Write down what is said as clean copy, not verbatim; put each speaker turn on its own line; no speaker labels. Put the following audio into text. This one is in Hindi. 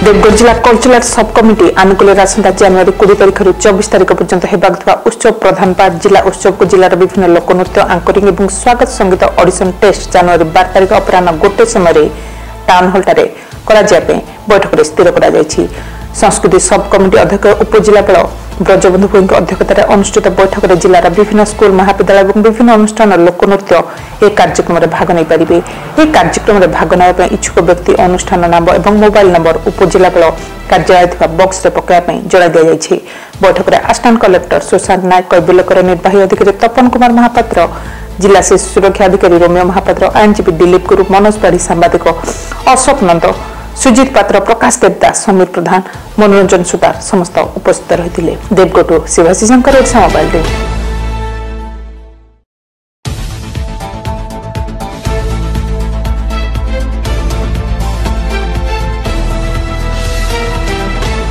देवगढ़ जिला कल्चरल सब कमिटी आनुकूल आसंता जनवरी 20 तारिख 24 तारिख पर्यंत होगा उत्सव प्रधान पार्ट जिला उत्सव को जिलार विभिन्न लोकनृत्य आंकरिंग और स्वागत संगीत ऑडिशन टेस्ट जनवरी 12 तारिख अपराह गोटे समय टाउन हॉल बैठक में स्थिर कर संस्कृति सब कमिटी अध्यक्ष उपजिलापाल ब्रजबंधु भोई अध्यक्षतार अनुष्ठित बैठक में जिलार विभिन्न स्कूल महाविद्यालय और विभिन्न अनुष्ठान लोकनृत्य एक कार्यक्रम में भाग नहीं पारे। एक कार्यक्रम में भाग ना इच्छुक व्यक्ति अनुष्ठान नाम और मोबाइल नंबर उपजिलापाल कार्यालय बक्स में पकाइवाई जणा दि जाएगी। बैठक में असिस्टेंट कलेक्टर सुशांत नायक कैबिलकर निर्वाही अधिकारी तपन कुमार महापात्र जिला शिशु सुरक्षा अधिकारी रोमियो महापात्र आईनजीवी दिलीप गुरु मनोज पाढ़ी सांबादिक अशोक नंद सुजित पात्र प्रकाश देवदास समीर प्रधान मनोरंजन सुतार समस्त उपस्थित रही। देवगढ़ शिवाजी शंकर मोबाइल।